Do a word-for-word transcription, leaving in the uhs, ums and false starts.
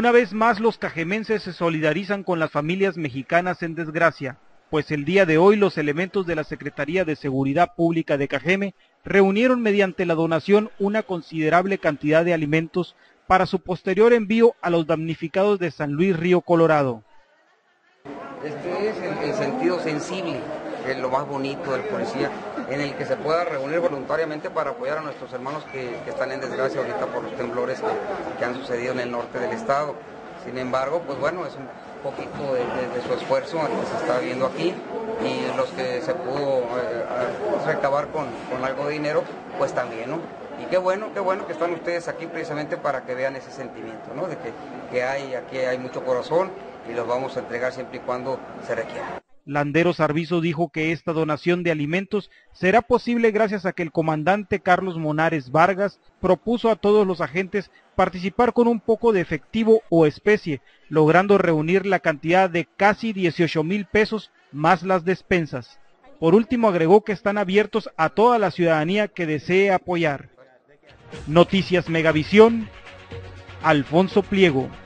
Una vez más los cajemenses se solidarizan con las familias mexicanas en desgracia, pues el día de hoy los elementos de la Secretaría de Seguridad Pública de Cajeme reunieron mediante la donación una considerable cantidad de alimentos para su posterior envío a los damnificados de San Luis Río Colorado. Este es el, el sentido sensible, es lo más bonito del policía, en el que se pueda reunir voluntariamente para apoyar a nuestros hermanos que, que están en desgracia ahorita por los temblores que, que han sucedido en el norte del estado. Sin embargo, pues bueno, es un poquito de, de, de su esfuerzo que se está viendo aquí, y los que se pudo eh, recabar con, con algo de dinero, pues también, ¿no? Y qué bueno, qué bueno que están ustedes aquí precisamente para que vean ese sentimiento, ¿no? De que, que hay, aquí hay mucho corazón y los vamos a entregar siempre y cuando se requiera. Landeros Arvizo dijo que esta donación de alimentos será posible gracias a que el comandante Carlos Monares Vargas propuso a todos los agentes participar con un poco de efectivo o especie, logrando reunir la cantidad de casi dieciocho mil pesos más las despensas. Por último agregó que están abiertos a toda la ciudadanía que desee apoyar. Noticias Megavisión, Alfonso Pliego.